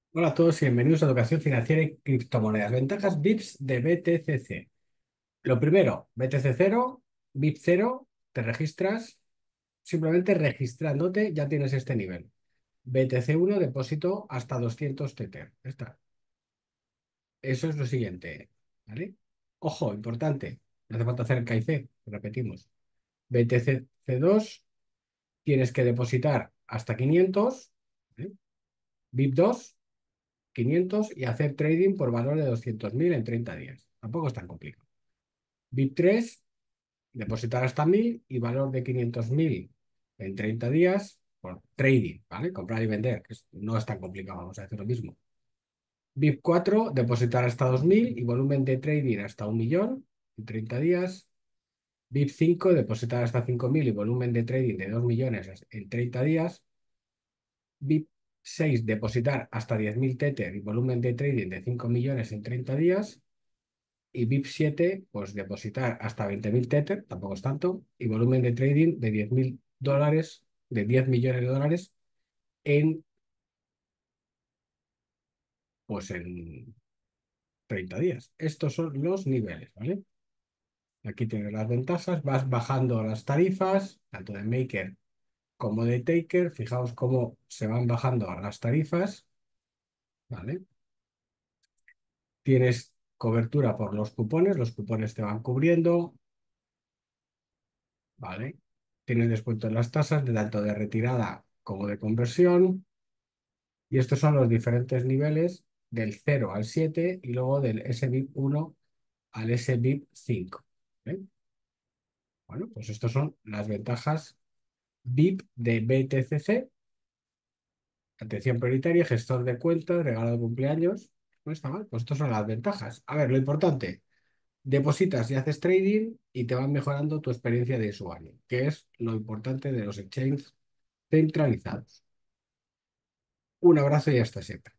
Hola a todos y bienvenidos a Educación Financiera y Criptomonedas. Ventajas VIPs de BTCC. Lo primero, BTC cero, VIP cero, te registras, simplemente registrándote ya tienes este nivel. BTC uno, depósito hasta 200 Tether. Ya está. Eso es lo siguiente. ¿Vale? Ojo, importante. No hace falta hacer el KIC, repetimos. BTC dos, tienes que depositar hasta 500. ¿Vale? VIP dos, 500 y hacer trading por valor de 200.000 en 30 días. Tampoco es tan complicado. BIP3, depositar hasta 1.000 y valor de 500.000 en 30 días por trading, ¿vale? Comprar y vender, que no es tan complicado, vamos a hacer lo mismo. BIP4, depositar hasta 2.000 y volumen de trading hasta 1.000.000 en 30 días. BIP5, depositar hasta 5.000 y volumen de trading de 2 millones en 30 días. BIP6, depositar hasta 10.000 Tether y volumen de trading de 5 millones en 30 días. Y BIP7, pues depositar hasta 20.000 Tether, tampoco es tanto, y volumen de trading de 10.000 dólares, de 10 millones de dólares en, pues en 30 días. Estos son los niveles, ¿vale? Aquí tienes las ventajas, vas bajando las tarifas, tanto de Maker como de Taker. Fijaos cómo se van bajando las tarifas, ¿vale? Tienes cobertura por los cupones te van cubriendo, ¿vale? Tienes descuento en las tasas de tanto de retirada como de conversión. Y estos son los diferentes niveles del 0 al 7 y luego del SBIP 1 al SBIP 5. ¿Eh? Bueno, pues estos son las ventajas VIP de BTCC, atención prioritaria, gestor de cuentas, regalo de cumpleaños. No está mal, pues estas son las ventajas. A ver, lo importante, depositas y haces trading y te van mejorando tu experiencia de usuario, que es lo importante de los exchanges centralizados. Un abrazo y hasta siempre.